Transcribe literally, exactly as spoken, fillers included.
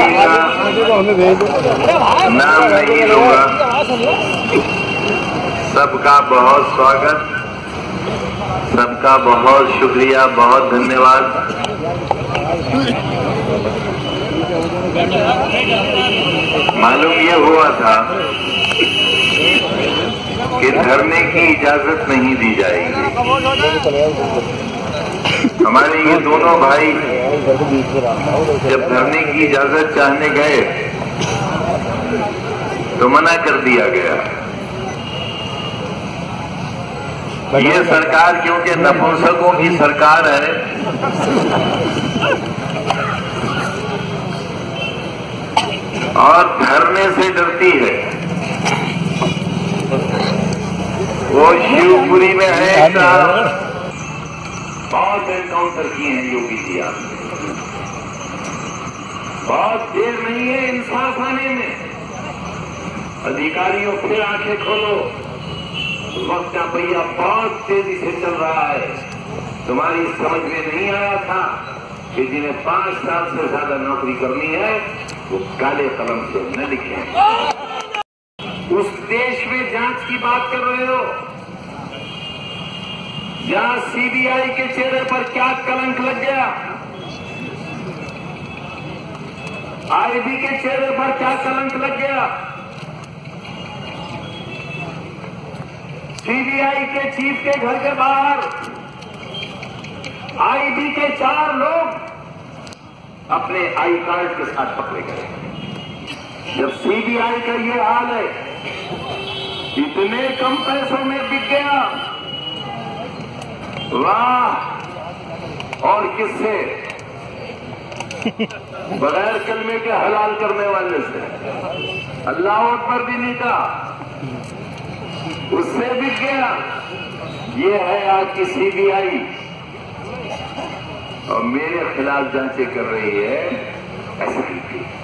का नाम नहीं लूंगा। सबका बहुत स्वागत, सबका बहुत शुक्रिया, बहुत धन्यवाद। मालूम ये हुआ था कि धरने की इजाजत नहीं दी जाएगी। हमारे ये दोनों भाई जब धरने की इजाजत चाहने गए तो मना कर दिया गया। ये सरकार क्योंकि नपुंसकों की सरकार है, और धरने से डरती है। वो शिवपुरी में है, बहुत एनकाउंटर किए हैं योगी जी आपने। बहुत देर नहीं है इंसाफ आने में। अधिकारियों फिर आंखें खोलो, वक्त का पहिया बहुत तेजी से चल रहा है। तुम्हारी समझ में नहीं आया था कि जिन्हें पांच साल से ज्यादा नौकरी करनी है वो काले कलम से न लिखें। उस देश में जांच की बात कर रहे हो जहां सीबीआई के चेहरे पर क्या कलंक लग गया, आईबी के चेहरे पर क्या कलंक लग गया। सीबीआई के चीफ के घर के बाहर आईबी के चार लोग अपने आई कार्ड के साथ पकड़े गए। जब सीबीआई का ये हाल है, इतने कम पैसों में बिक गया, वाह। और किससे? बगैर कलमे के हलाल करने वाले से, अल्लाह अकबर भी नहीं कहा, उससे बिक गया। ये है आज की सीबीआई, और मेरे खिलाफ जांचें कर रही है एसपी की।